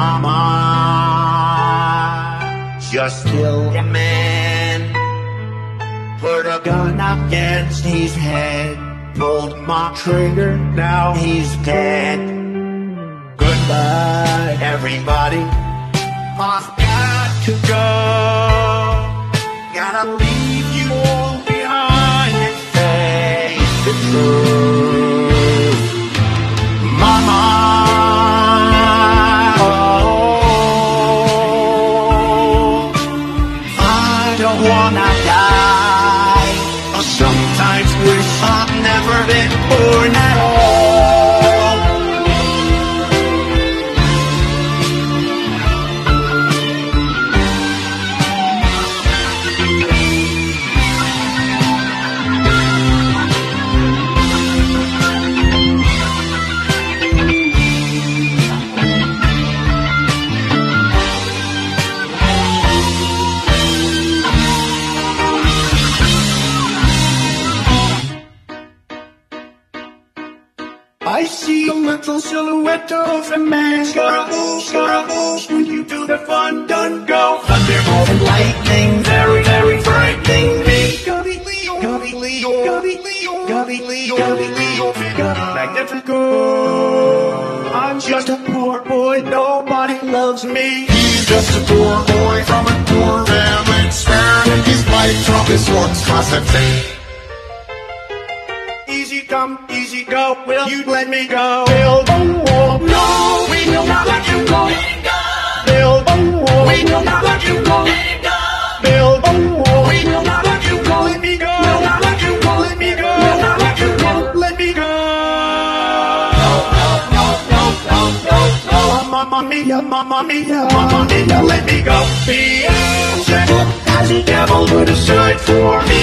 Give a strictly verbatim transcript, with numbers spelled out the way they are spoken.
mama just killed a man, put a gun against his head, pulled my trigger, now he's dead. Goodbye, everybody, I've got to go. Gotta leave you all behind and face the truth. Mama, oh, I don't wanna die. I sometimes wish I'd never been born at all. I see a little silhouette of a man. Scaramouche, Scaramouche, when you do the fun, done go. Thunderbolt and lightning, very, very frightening me. Galileo, Galileo, Galileo, Galileo, Galileo, Figaro, Magnifico. I'm just a poor boy, nobody loves me. He's just a poor boy from a poor family, sparing his life from his works constantly. Easy come, easy go, will you let me go? Build a wall, no, we will not let you go. Build a wall, we will not let you go. Build a wall, we will not let you go. Let me go, will not let you go. Let me go, will not let you go. Let me go. No, no, no, no, no, no, no. Mamma mia, mamma mia, mamma mia, let me go. Beelzebub has the devil put aside for me.